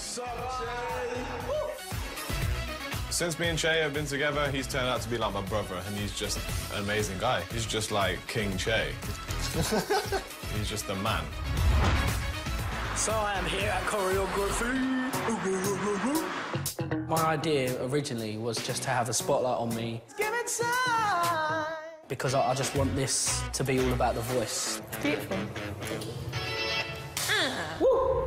Since me and Che have been together, he's turned out to be like my brother, and he's just an amazing guy. He's just like King Che. He's just the man. So I am here at choreography. My idea originally was just to have a spotlight on me. Give it time. Because I just want this to be all about the voice. Beautiful. Woo!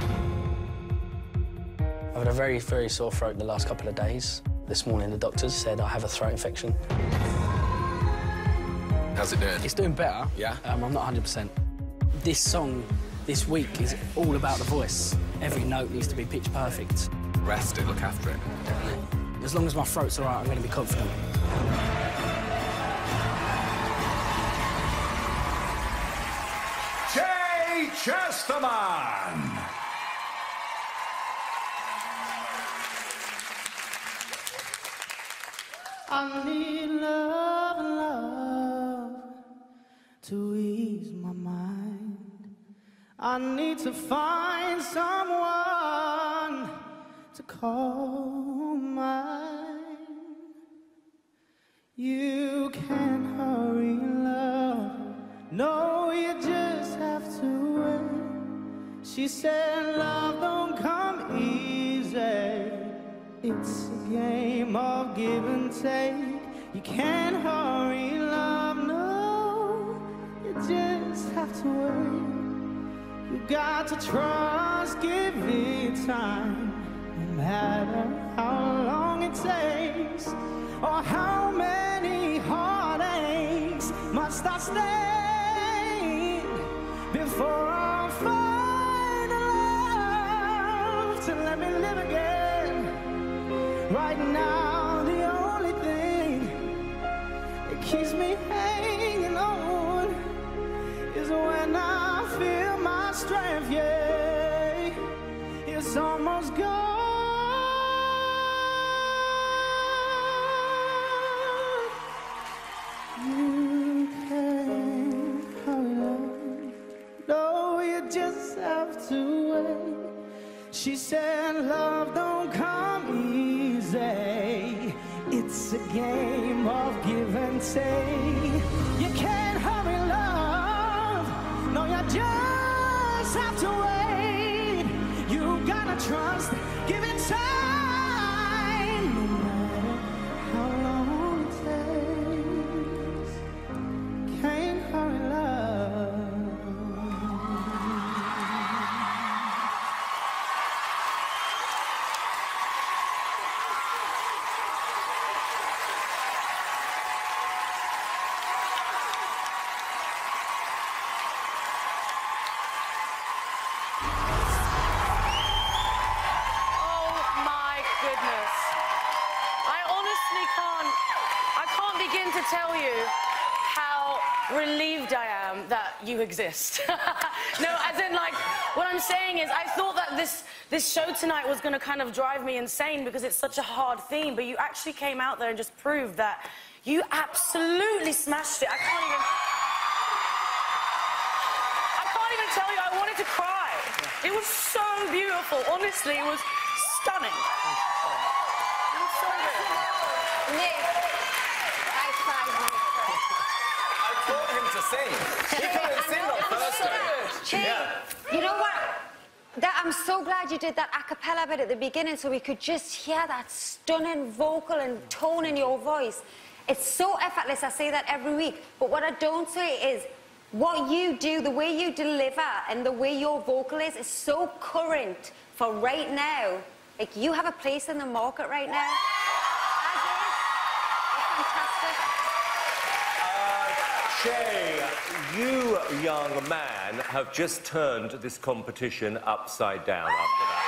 I've had a very, very sore throat the last couple of days. This morning, the doctors said I have a throat infection. How's it doing? It's doing better. Yeah? I'm not 100%. This song, this week, is all about the voice. Every note needs to be pitch perfect. Rest it, look after it. Definitely. As long as my throat's all right, I'm going to be confident. Che Chesterman! I need love, love to ease my mind. I need to find someone to call mine. You can't hurry love, no, you just have to wait. She said love don't come easy. It's a game of give and take. You can't hurry love, no, you just have to wait. You got to trust, give it time, no matter how long it takes, or how many heartaches must I stay before I find a love to let me live again. Right now, the only thing that keeps me hanging on is when I feel my strength, yeah, it's almost gone. You can't hurry on, no, you just have to wait. She said love don't come easy. It's a game of give and take. You can't hurry love, no, you just have to wait. You gotta trust, give it time, no matter how long it takes. Can't hurry love. To tell you how relieved I am that you exist. No, as in, like, what I'm saying is I thought that this show tonight was going to kind of drive me insane because it's such a hard theme, but you actually came out there and just proved that you absolutely smashed it. I can't even tell you, I wanted to cry. It was so beautiful. Honestly, it was stunning. It was so good. Nick. I taught him to sing. He couldn't sing on Thursday. Yeah. You know what? I'm so glad you did that a cappella bit at the beginning so we could just hear that stunning vocal and tone in your voice. It's so effortless, I say that every week. But what I don't say is what you do, the way you deliver and the way your vocal is so current for right now. Like, you have a place in the market right now. Che, you, young man, have just turned this competition upside down after that.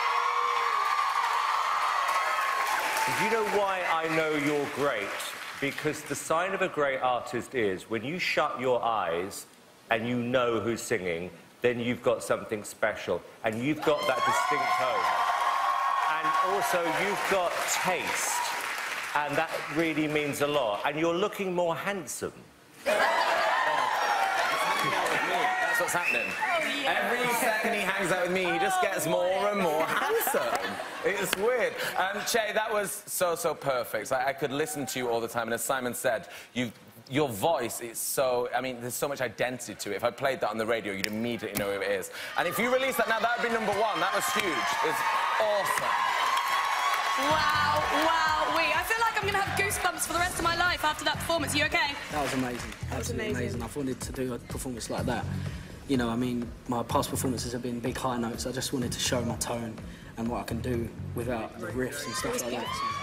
Do you know why I know you're great? Because the sign of a great artist is when you shut your eyes and you know who's singing, then you've got something special. And you've got that distinct tone. And also, you've got taste. And that really means a lot. And you're looking more handsome. That's what's happening. Oh, yeah. Every second he hangs out with me, he just gets more and more handsome. It's weird. Che, that was so perfect. I could listen to you all the time, and as Simon said, your voice is so... I mean, there's so much identity to it. If I played that on the radio, you'd immediately know who it is. And if you release that now, that would be #1. That was huge. It's awesome. Wow, wow-wee. I feel like I'm going to have goosebumps for the rest of my life after that performance. You okay? That was amazing. Absolutely amazing. I've wanted to do a performance like that. You know, I mean, my past performances have been big high notes. I just wanted to show my tone and what I can do without the riffs and stuff like that. So.